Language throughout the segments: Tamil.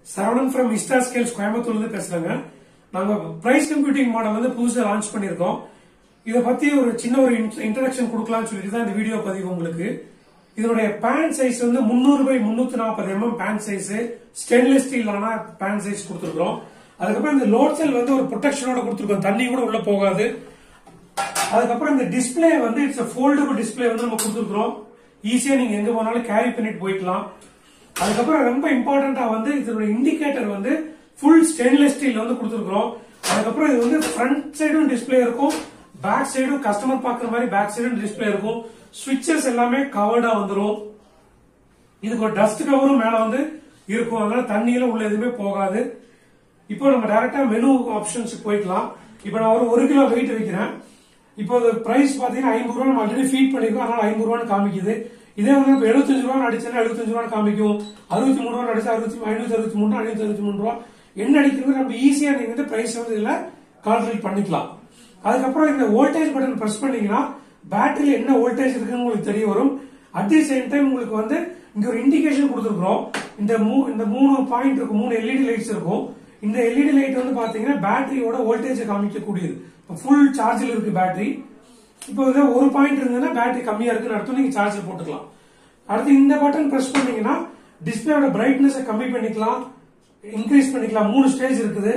சரவணன் ஃப்ரம் இஸ்டா ஸ்கேல்ஸ் கோயம்புத்தூர்ல இருந்து பேசுறாங்க. நாங்க பிரைஸ் கம்ப்யூட்டிங் மாடல் வந்து புதுசா லான்ச் பண்ணிருக்கோம். இத பத்தி ஒரு சின்ன ஒரு இன்ட்ரோடக்ஷன் கொடுக்கலாம்னு சொல்லிட்டு தான் இந்த வீடியோ பதிவு உங்களுக்கு. இதனுடைய பேண்ட் சைஸ் வந்து 300 by 340 mm band size, stainless steel ஆன பேண்ட் சைஸ் கொடுத்திருக்கோம். அதுக்கப்புறம் இந்த லோட் செல் வந்து ஒரு ப்ரொடெக்ஷனோட கொடுத்திருக்கோம், தண்ணி கூட உள்ள போகாது. அதுக்கப்புறம் இந்த டிஸ்பிளே வந்து இட்ஸ் ஃபோல்டபிள் டிஸ்பிளே வந்து நம்ம கொடுத்திருக்கோம். ஈஸியா நீங்க எங்க போனாலும் கேரி பண்ணிட்டு போயிடலாம். அதுக்கப்புறம் ரொம்ப இம்பார்ட்டன்டா வந்து இதோட இண்டிகேட்டர் வந்து ஃபுல் ஸ்டெயின்லெஸ் ஸ்டீல் வந்து கொடுத்திருக்கோம். அதுக்கப்புறம் இது வந்து ஃப்ரண்ட் சைடும் டிஸ்பிளே இருக்கும், பேக் சைடும் கஸ்டமர் பாக்குற மாதிரி பேக் சைடும் டிஸ்பிளே இருக்கும். ஸ்விட்சஸ் எல்லாமே கவர்டா வந்துரும். இதுக்கு ஒரு டஸ்ட் கவரும் மேல வந்து இருக்கும், அதனால தண்ணியில உள்ள எதுவுமே போகாது. இப்போ நம்ம டைரக்டா மெனு ஆப்ஷன்ஸ் போய்க்கலாம். இப்போ நான் ஒரு 1 கிலோ வெயிட் வைக்கிறேன். இப்போ பிரைஸ் பாத்தீங்கன்னா 50 ரூபாய் நம்ம ஆல்ரெடி ஃபீட் பண்ணிருக்கோம், அதனால 50 ரூபான்னு காமிக்குது. இதே வந்து 75 ரூபாய் அடிச்சா 75 ரூபாய் காமிக்கும், 63 ரூபாய் அடிச்சா 563 563 ரூபாய் என்ன அடிக்கிறது நம்ம ஈஸியா நீங்க வந்து பிரைஸ் வந்து இதுல கால்குலேட் பண்ணிக்கலாம். அதுக்கப்புறம் இந்த வோல்டேஜ் பட்டன் பிரஸ் பண்ணீங்கன்னா பேட்டரியில என்ன வோல்டேஜ் இருக்குன்னு உங்களுக்கு தெரிய வரும். அட் தி சேம் டைம் உங்களுக்கு வந்து இங்க ஒரு இண்டிகேஷன் கொடுத்துருக்கோம். இந்த 3 பாயிண்ட் இருக்கும், 3 எல்இடி லைட்ஸ் இருக்கும். இந்த எல்இடி லைட் வந்து பாத்தீங்கன்னா பேட்டரியோட வோல்டேஜ் காமிக்கக்கூடியது. ஃபுல் சார்ஜில் இருக்கு பேட்டரி. இப்போ ஒரு பாயிண்ட் இருந்ததுன்னா பேட்டரி கம்மியா இருக்குன்னு அர்த்தம், நீங்க சார்ஜ் போட்டுக்கலாம். அடுத்து இந்த பட்டன் பிரஸ் பண்ணீங்கன்னா டிஸ்பிளேயோட பிரைட்னஸ் கம்மி பண்ணிக்கலாம், இன்க்ரீஸ் பண்ணிக்கலாம். 3 ஸ்டேஜ் இருக்குது.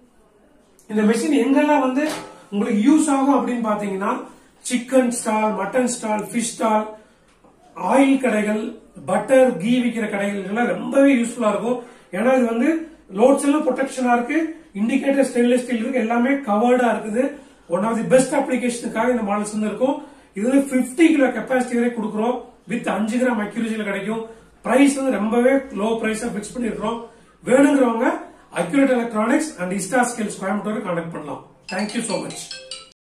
இந்த மெஷின் எங்கெல்லாம் வந்து உங்களுக்கு யூஸ் ஆகும் அப்படின்னு பாத்தீங்கன்னா chicken stall, mutton stall, fish stall, oil கடைகள், பட்டர் கீ விக்கிற கடைகள் எல்லாம் ரொம்பவே யூஸ்ஃபுல்லா இருக்கும். ஏன்னா இது வந்து லோட் செல்லும் ப்ரொடெக்ஷனா இருக்கு, இண்டிகேட்டர் ஸ்டெயின்லெஸ் ஸ்டீல் இருக்கு, எல்லாமே கவர்டா இருக்குது. ஒன் ஆஃப் தி பெஸ்ட் அப்ளிகேஷனுக்காக இந்த மாடல்ஸ் வந்து இருக்கும். இது வந்து 50 கிலோ கெப்பாசிட்டி வரை கொடுக்குறோம், வித் 5 கிராம் அக்யூரேசில கிடைக்கும். பிரைஸ் வந்து ரொம்பவே லோ பிரைஸா பிக்ஸ் பண்ணிருக்கோம். வேணுங்கிறவங்க accurate electronics and Ista scales Coimbatore contact பண்ணலாம். Thank you so much.